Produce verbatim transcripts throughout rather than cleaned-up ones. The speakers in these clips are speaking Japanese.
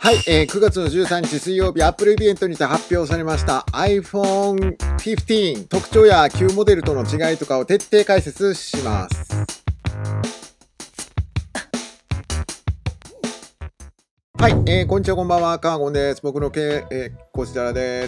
はい、えー、くがつのじゅうさんにち水曜日、Apple イベントにて発表されました アイフォンフィフティーン 特徴や旧モデルとの違いとかを徹底解説します。はい、えー、こんにちは、こんばんは、カーゴンです。僕の経営、こちらです。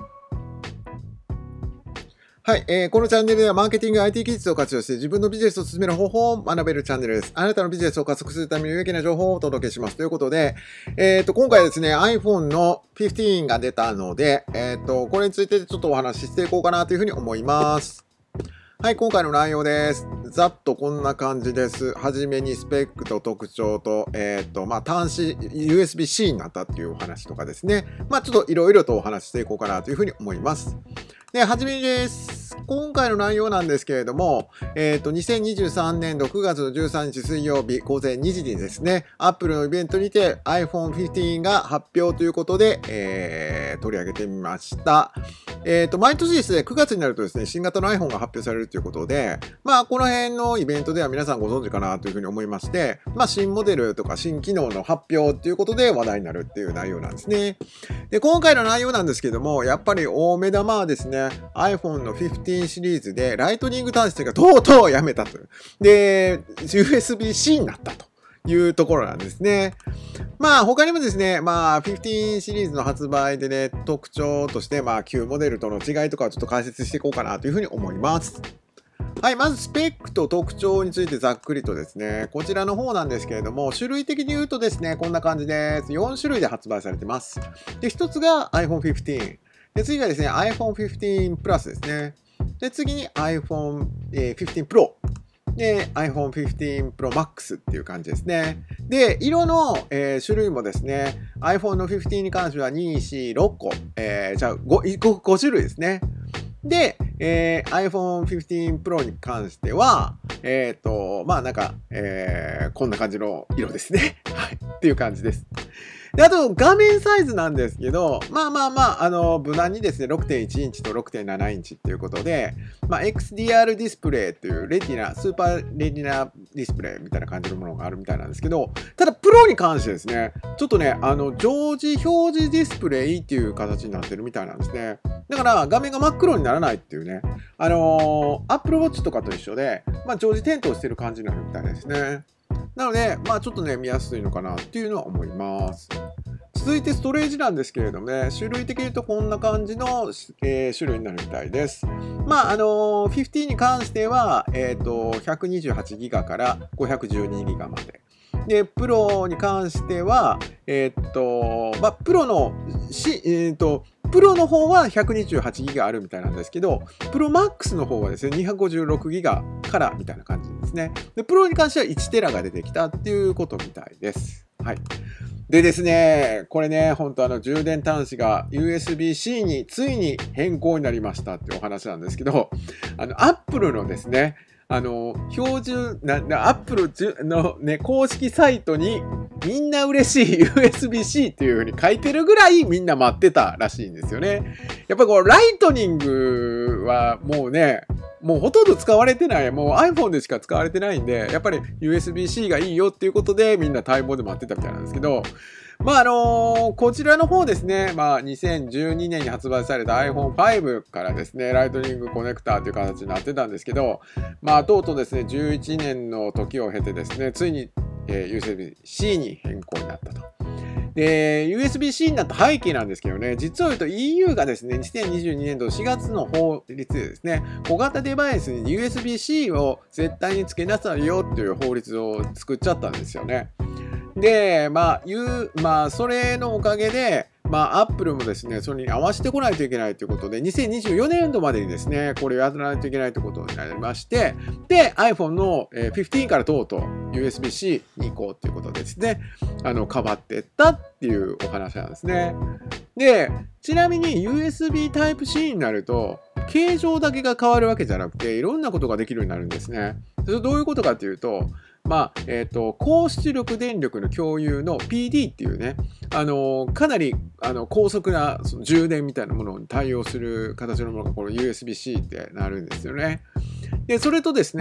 はい、えー、このチャンネルではマーケティング アイティー 技術を活用して自分のビジネスを進める方法を学べるチャンネルです。あなたのビジネスを加速するために有益な情報をお届けします。ということで、えっと、今回はですね、iPhone のフィフティーンが出たので、えっと、これについてちょっとお話ししていこうかなというふうに思います。はい、今回の内容です。ざっとこんな感じです。はじめにスペックと特徴と、えっと、まあ、端子、ユーエスビーシー になったっていうお話とかですね。まあ、ちょっといろいろとお話ししていこうかなというふうに思います。で、はじめにです。今回の内容なんですけれども、えっと、にせんにじゅうさんねんどくがつのじゅうさんにち水曜日午前にじにですね、Apple のイベントにて アイフォンフィフティーン が発表ということで、えー、取り上げてみました。えっと、毎年ですね、くがつになるとですね、新型の iPhone が発表されるということで、まあ、この辺のイベントでは皆さんご存知かなというふうに思いまして、まあ、新モデルとか新機能の発表ということで話題になるっていう内容なんですね。で、今回の内容なんですけども、やっぱり大目玉はですね、iPhone のフィフティーンシリーズでライトニング端子がとうとうやめたと。で、ユーエスビーシー になったというところなんですね。まあ他にもですね、まあフィフティーンシリーズの発売でね、特徴として、まあ旧モデルとの違いとかをちょっと解説していこうかなというふうに思います。はい、まずスペックと特徴についてざっくりとですね、こちらの方なんですけれども、種類的に言うとですね、こんな感じです。よんしゅるいで発売されてます。で、ひとつが アイフォンフィフティーン。で、次がですね、アイフォンフィフティーン プラスですね。で、次に アイフォンフィフティーン Pro。で、アイフォンフィフティーン Pro Max っていう感じですね。で、色の、えー、種類もですね、iPhone のフィフティーンに関してはに、よん、ろっこ。えー、じゃあ 5, 5, 5種類ですね。で、えー、アイフォンフィフティーン Pro に関しては、えっと、まあなんか、えー、こんな感じの色ですね。はい。っていう感じです。で、あと、画面サイズなんですけど、まあまあまあ、あの、無難にですね、ろくてんいちインチと ろくてんななインチっていうことで、まあ、エックスディーアール ディスプレイっていうレティナ、スーパーレティナディスプレイみたいな感じのものがあるみたいなんですけど、ただ、プロに関してですね、ちょっとね、あの、常時表示ディスプレイっていう形になってるみたいなんですね。だから、画面が真っ黒にならないっていうね、あのー、Apple Watch とかと一緒で、まあ、常時点灯してる感じになるみたいですね。なので、まあちょっとね、見やすいのかなっていうのは思います。続いてストレージなんですけれどもね、種類的に言うとこんな感じの、えー、種類になるみたいです。まあ、あのー、フィフティーンに関しては、えっと、ひゃくにじゅうはちギガからごひゃくじゅうにギガまで。で、プロに関しては、えっと、まあ、プロの、し、えっと、プロの方はひゃくにじゅうはちギガあるみたいなんですけど、プロマックスの方はですね、にひゃくごじゅうろくギガからみたいな感じですね。で、プロに関してはいちテラが出てきたっていうことみたいです。はい。でですね、これね、本当あの充電端子が ユーエスビーシー についに変更になりましたっていうお話なんですけど、あの、Apple のですね、あの、標準、な、な、Apple のね、公式サイトにみんな嬉しい ユーエスビーシー っていう風に書いてるぐらいみんな待ってたらしいんですよね。やっぱこう、ライトニングはもうね、もうほとんど使われてない、もう iPhone でしか使われてないんで、やっぱり ユーエスビーシー がいいよっていうことでみんな待望で待ってたみたいなんですけど、まああのー、こちらの方ですね、まあにせんじゅうにねんに発売された アイフォンファイブ からですね、ライトニングコネクターという形になってたんですけど、まあとうとうですね、じゅういちねんの時を経てですね、ついに、えー、ユーエスビーシー に変更になったと。で、ユーエスビーシー になった背景なんですけどね、実を言うと イーユー がですね、にせんにじゅうにねんどしがつの法律でですね、小型デバイスに ユーエスビーシー を絶対に付けなさいよっていう法律を作っちゃったんですよね。で、まあ、いう、まあ、それのおかげで、まあ、アップルもですね、それに合わせてこないといけないということで、にせんにじゅうよねんどまでにですね、これをやらないといけないということになりまして、で、iPhone のフィフティーンからとうとう ユーエスビーシー に行こうということでですね、あの、変わっていったっていうお話なんですね。で、ちなみに ユーエスビー Type-C になると、形状だけが変わるわけじゃなくて、いろんなことができるようになるんですね。それどういうことかというと、まあ、えっと、高出力電力の共有の ピーディー っていうね、あの、かなり、あの、高速なその充電みたいなものに対応する形のものが、この ユーエスビーシー ってなるんですよね。で、それとですね、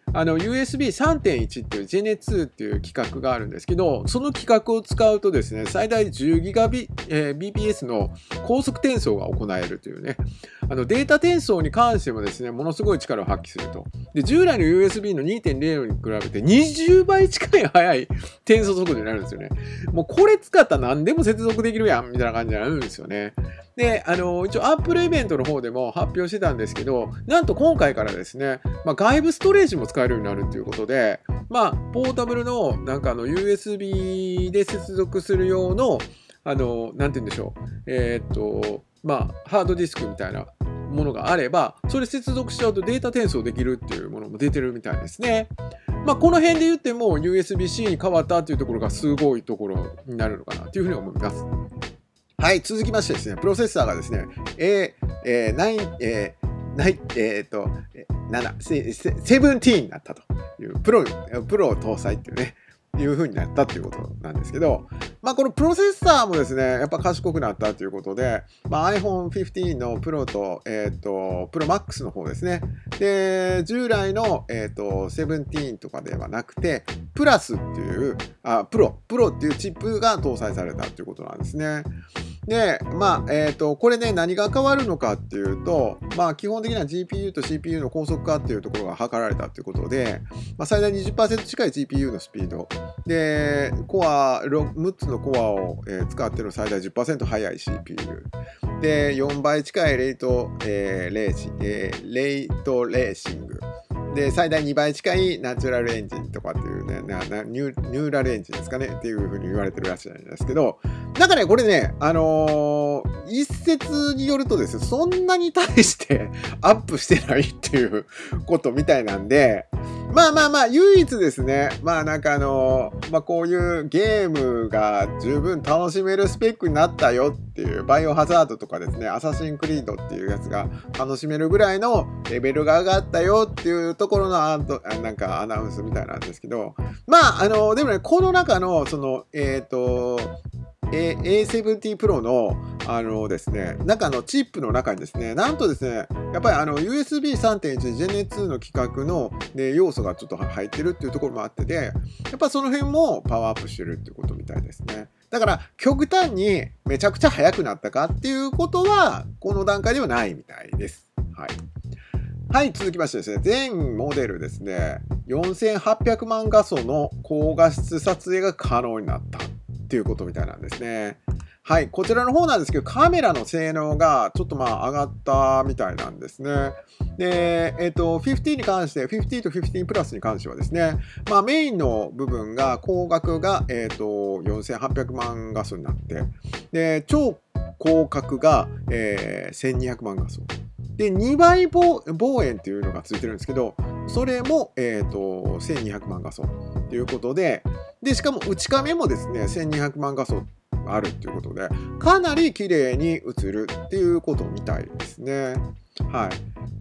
あの ユーエスビーさんてんいち っていう ジェネツー っていう規格があるんですけど、その規格を使うとですね、最大じゅうギガビ、えー、ビーピーエス の高速転送が行えるというね、あのデータ転送に関してもですね、ものすごい力を発揮すると。で、従来の ユーエスビー の にてんゼロ に比べてにじゅうばい近い速い転送速度になるんですよね。もうこれ使ったら何でも接続できるやんみたいな感じになるんですよね。で、あの、一応 Apple イベントの方でも発表してたんですけど、なんと今回からですね、まあ、外部ストレージも使えるようになるっていうことで、まあ、ポータブルのなんかあの ユーエスビー で接続する用の、あの、なんて言うんでしょう、えー、っと、まあ、ハードディスクみたいなものがあれば、それ接続しちゃうとデータ転送できるっていうものも出てるみたいですね。まあ、この辺で言っても ユーエスビーシー に変わったっていうところがすごいところになるのかなというふうに思います。はい、続きましてですね、プロセッサーがですね、えーえー、9、えー、ないえー、っと、なな、じゅうにになったという、プロ、プロを搭載っていうね、いう風になったっていうことなんですけど、まあこのプロセッサーもですね、やっぱ賢くなったということで、まあ、アイフォンフィフティーン のプロと、えっと、プロマックスの方ですね。で、従来の、えっと、セブンティーンとかではなくて、プラスっていう、あ、プロ、プロっていうチップが搭載されたということなんですね。で、まあ、えっと、これね、何が変わるのかっていうと、まあ、基本的には ジーピーユー と シーピーユー の高速化っていうところが図られたということで、まあ、最大 にじゅっパーセント 近い ジーピーユー のスピード。で、コア、むっつのコアを、えー、使ってる最大 じゅっパーセント 速い シーピーユー。で、よんばい近いレイト、えーレーシえー、レイトレーシング。で、最大にばい近いナチュラルエンジンとかっていうね、ななニュニューラルエンジンですかねっていうふうに言われてるらしいんですけど、なんかね、これね、あのー、一説によるとですね、そんなに対してアップしてないっていうことみたいなんで、まあまあまあ、唯一ですね、まあなんかあのー、まあこういうゲームが十分楽しめるスペックになったよっていう、バイオハザードとかですね、アサシンクリードっていうやつが楽しめるぐらいのレベルが上がったよっていうところのアントなんかアナウンスみたいなんですけど、まああのでもね、この中のそのえっとエーセブンティー Pro のあのですね、中のチップの中にですね、なんとですね、やっぱりあの ユーエスビーさんてんいち ジェネツー の規格の、ね、要素がちょっと入ってるっていうところもあってで、やっぱその辺もパワーアップしてるっていうことみたいですね。だから極端にめちゃくちゃ速くなったかっていうことは、この段階ではないみたいです。はい。はい、続きましてですね、全モデルですね、よんせんはっぴゃくまん画素の高画質撮影が可能になったっていうことみたいなんですね。はい、こちらの方なんですけど、カメラの性能がちょっとまあ上がったみたいなんですね。で、えっと、じゅうごに関して、じゅうごとじゅうごプラスに関してはですね、まあメインの部分が、光学が、えっと、よんせんはっぴゃくまん画素になって、で、超広角が、えー、せんにひゃくまん画素。で、にばい望遠っていうのがついてるんですけど、それも、えっと、せんにひゃくまん画素ということで、で、しかも内カメもですね、せんにひゃくまん画素あるっていうことで、かなり綺麗に映るっていうことみたいですね。はい。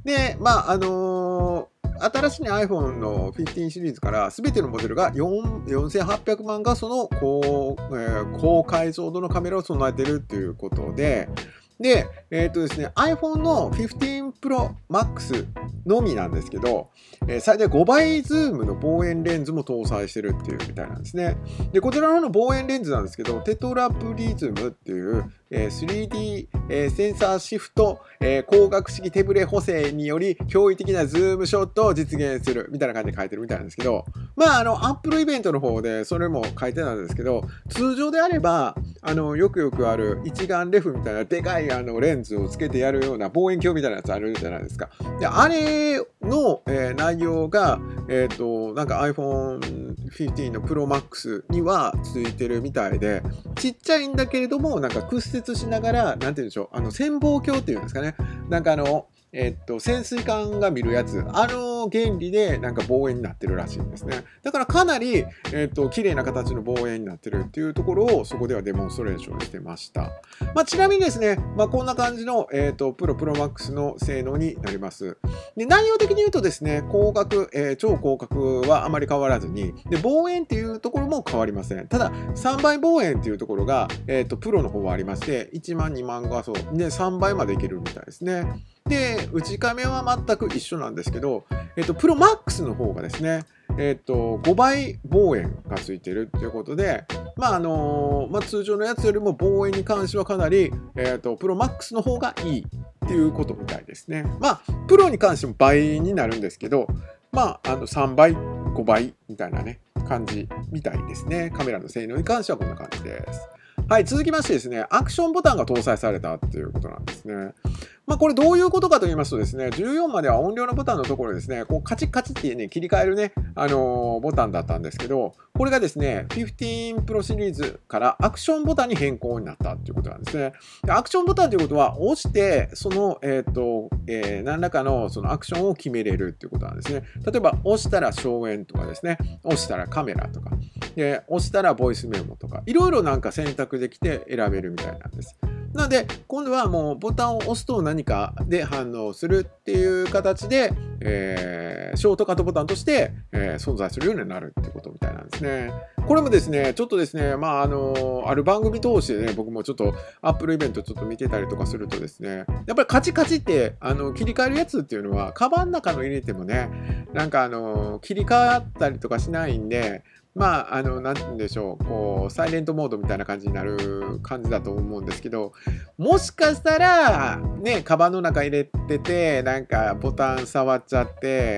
で、まあ、あのー新しい iPhone のじゅうごシリーズから全てのモデルがよんせんはっぴゃくまん画素の高、えー、高解像度のカメラを備えているっていうことで、で、えっとですね、iPhone のじゅうご Pro Max のみなんですけど、えー、最大ごばいズームの望遠レンズも搭載してるっていうみたいなんですね。で、こちらの方の望遠レンズなんですけど、テトラプリズムっていう、えー、スリーディー、えー、センサーシフト、えー、光学式手ブレ補正により驚異的なズームショットを実現するみたいな感じで書いてるみたいなんですけど、まあ、あの、Apple イベントの方でそれも書いてたんですけど、通常であれば、あの、よくよくある一眼レフみたいなでかいあのレンズをつけてやるような望遠鏡みたいなやつあるじゃないですか。で、あれの、えー、内容が、えっと、なんか iPhone じゅうごの Pro Max にはついてるみたいで、ちっちゃいんだけれども、なんか屈折しながら、なんて言うんでしょう、あの、潜望鏡っていうんですかね。なんかあの、えっと、潜水艦が見るやつ、あの原理でなんか望遠になってるらしいんですね。だからかなり、えっと、綺麗な形の望遠になってるっていうところをそこではデモンストレーションしてました。まあ、ちなみにですね、まあ、こんな感じの、えっと、プロ、プロマックスの性能になります。で、内容的に言うとですね、広角、えー、超広角はあまり変わらずに、で、望遠っていうところも変わりません。ただ、さんばい望遠っていうところが、えっと、プロの方はありまして、いちまんにまん画素でさんばいまでいけるみたいですね。で、内カメは全く一緒なんですけど、 えっと、プロマックスの方がですね、えっと、ごばい望遠がついてるということで、まああのまあ、通常のやつよりも望遠に関してはかなり、えっと、プロマックスの方がいいっていうことみたいですね。まあ、プロに関しても倍になるんですけど、まあ、あのさんばい、ごばいみたいなね、感じみたいですね。カメラの性能に関してはこんな感じです。はい、続きましてですね、アクションボタンが搭載されたっていうことなんですね。まあ、これどういうことかと言いますとですね、じゅうよんまでは音量のボタンのところですね、こうカチッカチッってね、切り替えるね、あのーボタンだったんですけど、これがですね、じゅうご Pro シリーズからアクションボタンに変更になったっていうことなんですね。でアクションボタンということは、押して、その、えっと、えー、何らかのそのアクションを決めれるっていうことなんですね。例えば、押したら荘園とかですね、押したらカメラとか、で押したらボイスメモとか、いろいろなんか選択できて選べるみたいなんです。なので、今度はもうボタンを押すと何かで反応するっていう形で、えー、ショートカットボタンとして、えー、存在するようになるってことみたいなんですね。これもですね、ちょっとですね、まあ、あの、ある番組通してね、僕もちょっと Apple イベントちょっと見てたりとかするとですね、やっぱりカチカチってあの切り替えるやつっていうのは、カバンの中の入れてもね、なんかあの、切り替わったりとかしないんで、まあ、あの、なんて言うんでしょう、こう、サイレントモードみたいな感じになる感じだと思うんですけど、もしかしたら、ね、カバンの中入れてて、なんかボタン触っちゃって、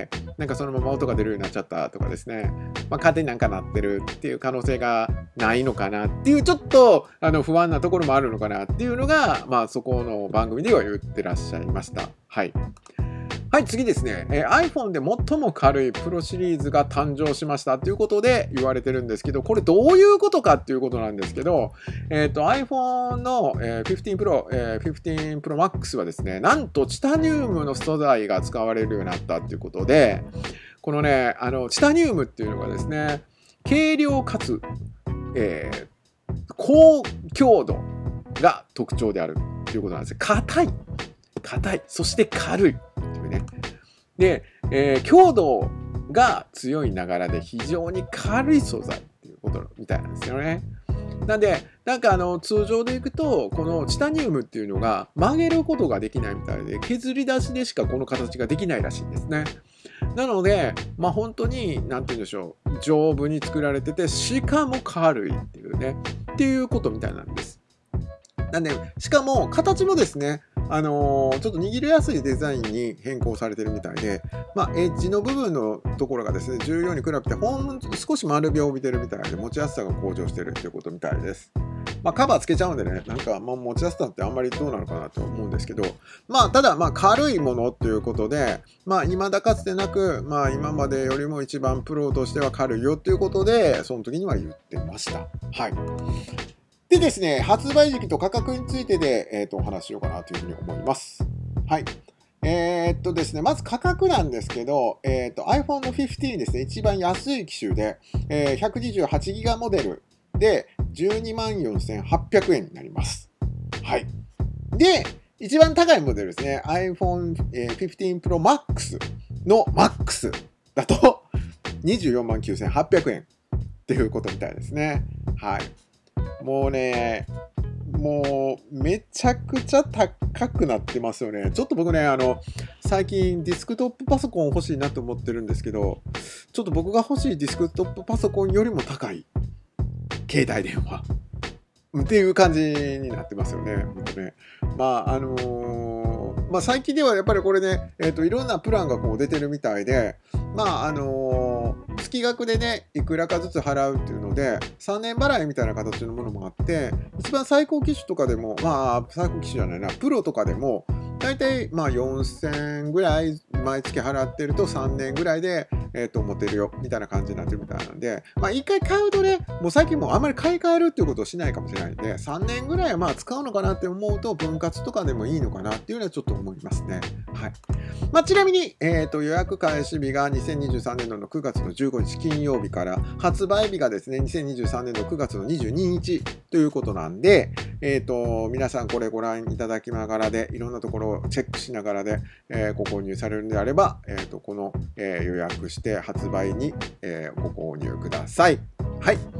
なんかそのまま音が出るようになっちゃったとかですね、まあ、勝手になんか鳴ってるっていう可能性がないのかなっていう、ちょっとあの不安なところもあるのかなっていうのが、まあ、そこの番組では言ってらっしゃいました。はい。はい、次ですね、えー、iPhone で最も軽いプロシリーズが誕生しましたということで言われてるんですけど、これどういうことかっていうことなんですけど、えーと、iPhone の、えー、じゅうご Pro、えー、じゅうご Pro Max はですね、なんとチタニウムの素材が使われるようになったっていうことで、このね、あのチタニウムっていうのがですね、軽量かつ、えー、高強度が特徴であるということなんですよ。硬い、硬い、そして軽い。ね、で、えー、強度が強いながらで非常に軽い素材っていうことみたいなんですよね。なんで、なんかあの通常でいくと、このチタニウムっていうのが曲げることができないみたいで、削り出しでしかこの形ができないらしいんですね。なので、まあ本当に、なんて言うんでしょう、丈夫に作られてて、しかも軽いっていうね、っていうことみたいなんです。なんで、しかも形もですね、あのー、ちょっと握りやすいデザインに変更されてるみたいで、まあ、エッジの部分のところがですね、じゅうよんに比べてほん少し丸みを帯びてるみたいで、持ちやすさが向上してるっていうことみたいです。まあ、カバーつけちゃうんでね、なんか、まあ、持ちやすさってあんまりどうなのかなと思うんですけど、まあ、ただ、まあ、軽いものっていうことで、まあ、未だかつてなく、まあ、今までよりも一番プロとしては軽いよっていうことで、その時には言ってました。はい。でですね、発売時期と価格についてで、えー、とお話ししようかなというふうに思います。はい。えー、っとですね、まず価格なんですけど、えー、っと iPhone のじゅうごですね、一番安い機種で、えー、ひゃくにじゅうはちギガモデルでじゅうにまんよんせんはっぴゃくえんになります。はい。で、一番高いモデルですね、iPhone じゅうご Pro Max の Max だとにじゅうよんまんきゅうせんはっぴゃくえんっていうことみたいですね。はい。もうね、もうめちゃくちゃ高くなってますよね。ちょっと僕ね、あの、最近ディスクトップパソコン欲しいなと思ってるんですけど、ちょっと僕が欲しいディスクトップパソコンよりも高い携帯電話っていう感じになってますよね。本当ね。まあ、あのー、まあ最近ではやっぱりこれね、えっと、いろんなプランがこう出てるみたいで、まあ、あのー、月額でね、いくらかずつ払うっていうので、さんねん払いみたいな形のものもあって、一番最高機種とかでも、まあ、最高機種じゃないな、プロとかでも、大体まあよんせんえんぐらい毎月払ってるとさんねんぐらいで、えー、と持てるよみたいな感じになってるみたいなんで、まあいっかい買うとね、もう最近もうあんまり買い替えるっていうことをしないかもしれないんで、さんねんぐらいはまあ使うのかなって思うと分割とかでもいいのかなっていうのはちょっと思いますね。はい。まあ、ちなみに、えー、と予約開始日がにせんにじゅうさんねんどのくがつのじゅうごにち金曜日から、発売日がですね、にせんにじゅうさんねんのくがつのにじゅうににちということなんで、えー、と皆さんこれご覧いただきながらで、いろんなところをチェックしながらで、えー、ご購入されるのであれば、えー、とこの、えー、予約して発売に、えー、ご購入ください。はい。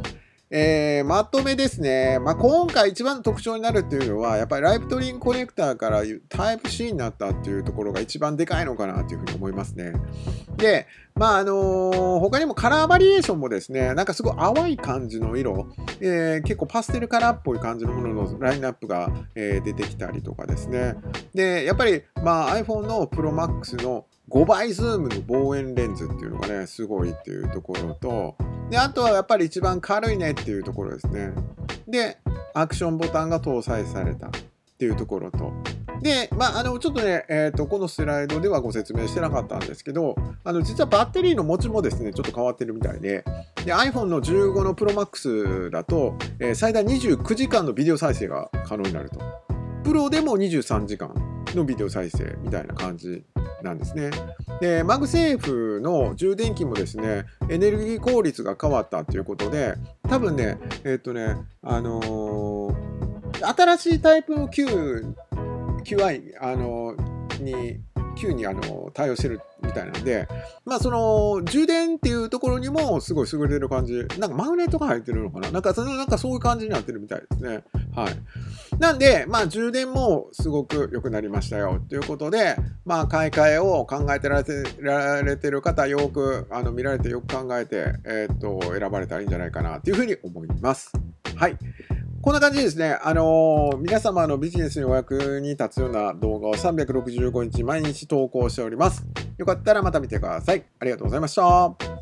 えー、まとめですね。まあ、今回一番の特徴になるっていうのは、やっぱりライブトリンコネクターからタイプ シー になったっていうところが一番でかいのかなというふうに思いますね。で、まああのー他にもカラーバリエーションもですね、なんかすごい淡い感じの色、えー結構パステルカラーっぽい感じのもののラインナップが、えー出てきたりとかですね。で、やっぱり、まあ、iPhone の Pro Max のごばいズームの望遠レンズっていうのがね、すごいっていうところと、で、あとはやっぱり一番軽いねっていうところですね。で、アクションボタンが搭載されたっていうところと、で、まあ、あの、ちょっとね、えっと、このスライドではご説明してなかったんですけど、あの、実はバッテリーの持ちもですね、ちょっと変わってるみたいで、で、iPhone のじゅうごの Pro Max だと、えー最大にじゅうくじかんのビデオ再生が可能になると。プロでもにじゅうさんじかんのビデオ再生みたいな感じなんですね。で、マグセーフの充電器もですね、エネルギー効率が変わったということで、多分ね、えっとね、あのー新しいタイプの Q、キューアイ、あのに、Q にあの対応してるみたいなんで、まあその充電っていうところにもすごい優れてる感じ、なんかマグネットが入ってるのかな、なんかそのなんかそういう感じになってるみたいですね。はい。なんで、まあ充電もすごく良くなりましたよということで、まあ買い替えを考えてられてられてる方、よくあの見られてよく考えて、えーっと選ばれたらいいんじゃないかなというふうに思います。はい。こんな感じでですね、あのー皆様のビジネスにお役に立つような動画をさんびゃくろくじゅうごにち毎日投稿しております。よかったらまた見てください。ありがとうございました。